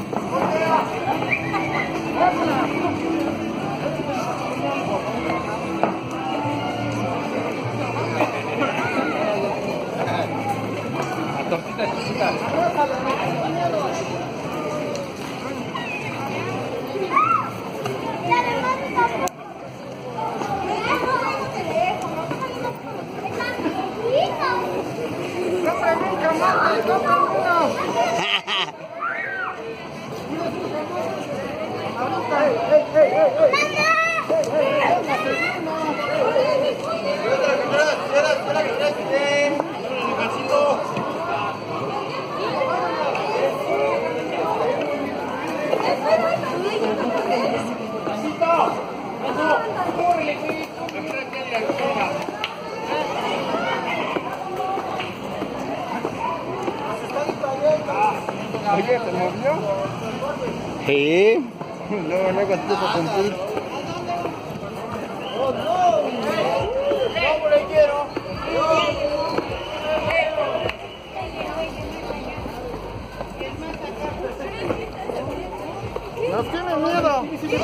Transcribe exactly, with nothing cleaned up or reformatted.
La tortita chiquita. Oye, ¿se movió? Sí. Luego, luego se puso a sentir. No tiene miedo.